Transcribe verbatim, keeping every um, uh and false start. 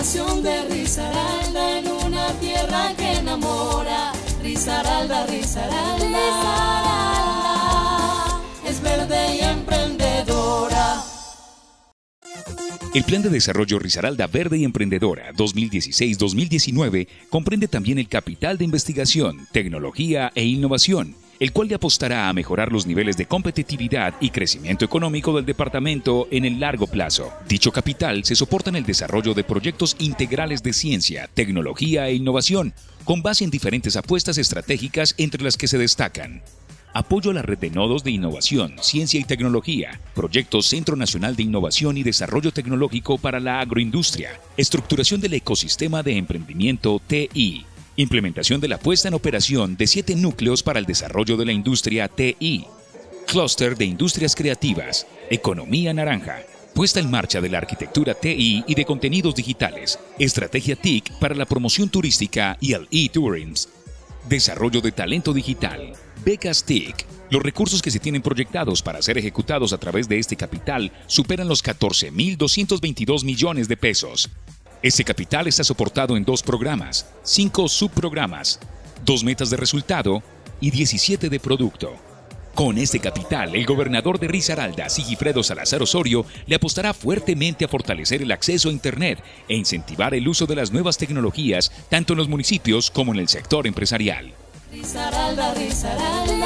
nación de Risaralda, en una tierra que enamora. Risaralda, Risaralda, Risaralda es verde y emprendedora. El Plan de Desarrollo Risaralda Verde y Emprendedora dos mil dieciséis a dos mil diecinueve comprende también el capital de investigación, tecnología e innovación, el cual le apostará a mejorar los niveles de competitividad y crecimiento económico del departamento en el largo plazo. Dicho capital se soporta en el desarrollo de proyectos integrales de ciencia, tecnología e innovación, con base en diferentes apuestas estratégicas entre las que se destacan: apoyo a la red de nodos de innovación, ciencia y tecnología, proyectos Centro Nacional de Innovación y Desarrollo Tecnológico para la Agroindustria, estructuración del ecosistema de emprendimiento T I, implementación de la puesta en operación de siete núcleos para el desarrollo de la industria T I, clúster de industrias creativas, economía naranja, puesta en marcha de la arquitectura T I y de contenidos digitales, estrategia T I C para la promoción turística y el e-tourism, desarrollo de talento digital, becas T I C. Los recursos que se tienen proyectados para ser ejecutados a través de este capital superan los catorce mil doscientos veintidós millones de pesos. Este capital está soportado en dos programas, cinco subprogramas, dos metas de resultado y diecisiete de producto. Con este capital, el gobernador de Risaralda, Sigifredo Salazar Osorio, le apostará fuertemente a fortalecer el acceso a Internet e incentivar el uso de las nuevas tecnologías tanto en los municipios como en el sector empresarial. Risaralda, Risaralda.